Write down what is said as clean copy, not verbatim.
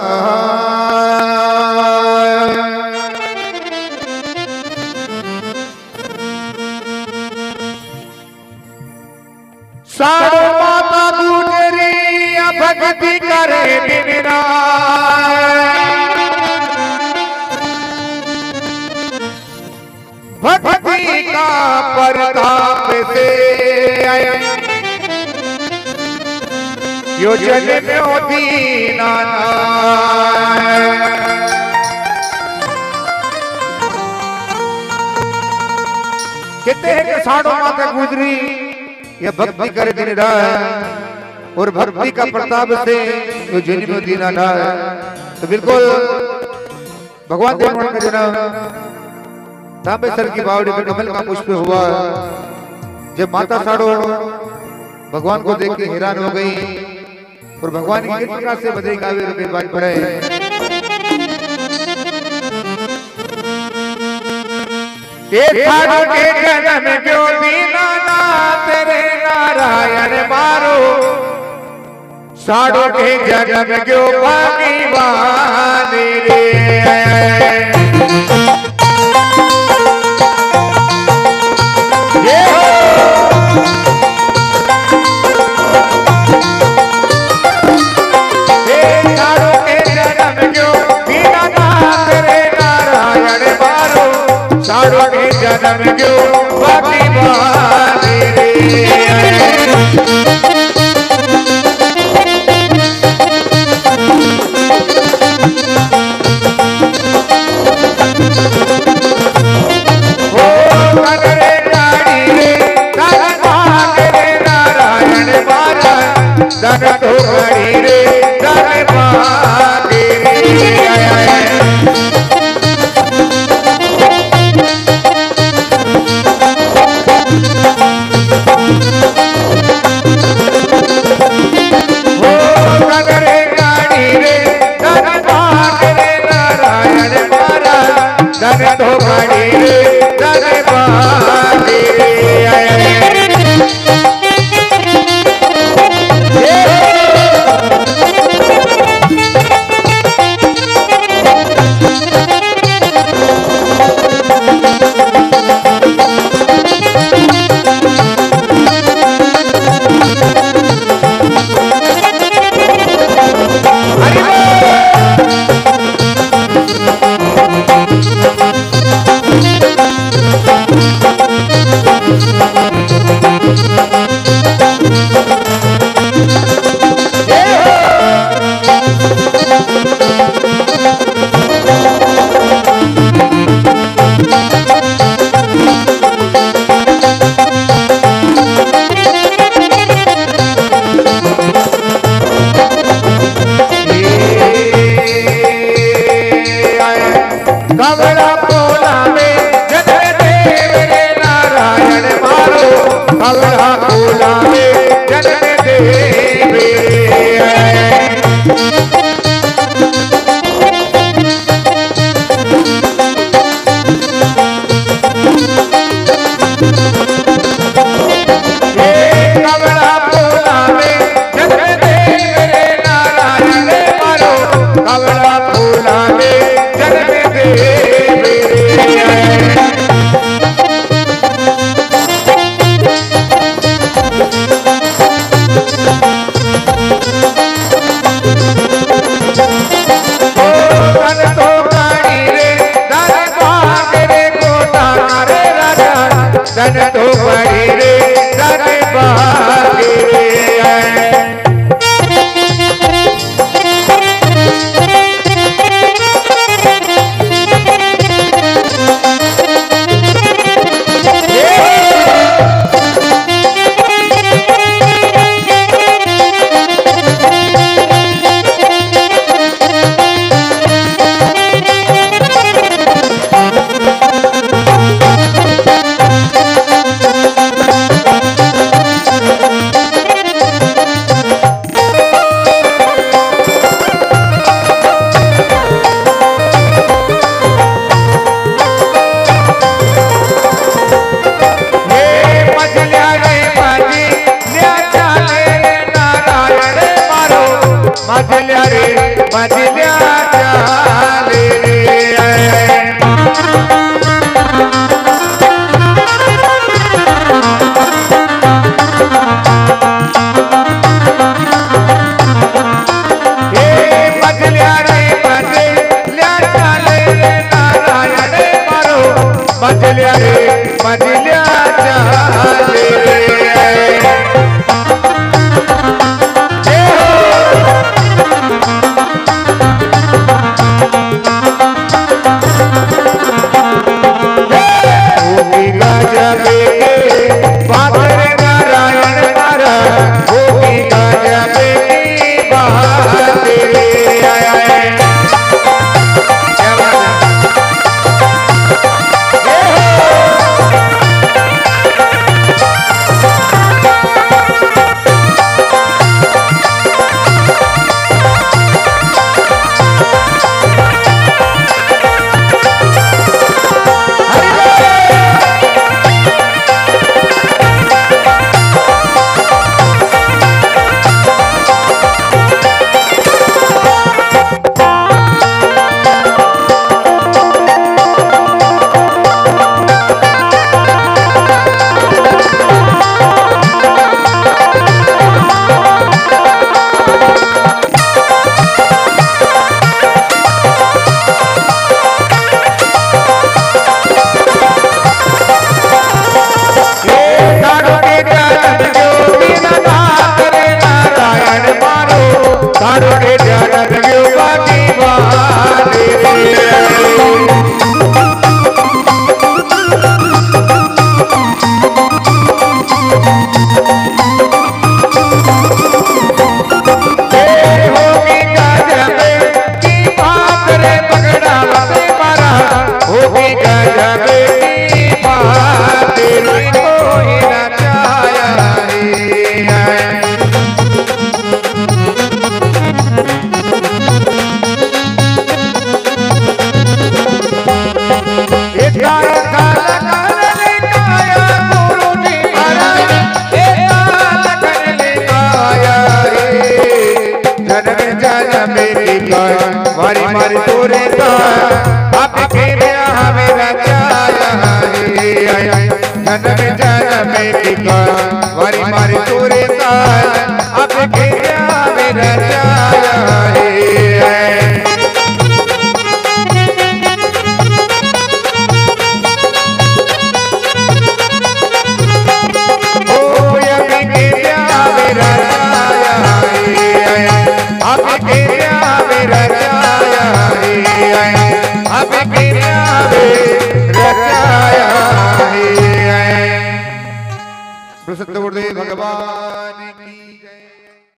सारो माता गुजरी भक्ति करे दिन भक्ति का प्रताप से यो जन्म होती नाना कितने के साड़ो माता गुजरी या भक्ति करे दिन रात और भक्ति का प्रताप से यो जन्म होती नाना। तो बिल्कुल भगवान देवगण का जन्म तांबेसर की बावड़ी में कमल का पुष्प हुआ। जब माता साड़ो भगवान को देख के हैरान हो गई और भगवान की किस प्रकार से बधाई गावे रुपए बात पड़े। साड़ो के जन्म क्यों दीना ना तेरे नारायण मारो साड़ो के जन्म क्यों भगवान रे जन्म क्यों बाकी बानी रे करे गाड़ी रे धन भाग रे नारायण मारा धन तो गाड़ी रे धन भाग रे धन तो गाड़ी रे धन बागी धन तो बड़ी रे धन बागी रे मजलिया चाले मजलिया रे मजलिया चाले मारी मारी तोरे का आप खेलिया मेरा चाया जन्म जन्म का मारी मारी तोरे का आप खेलिया मेरा चाया भगवान की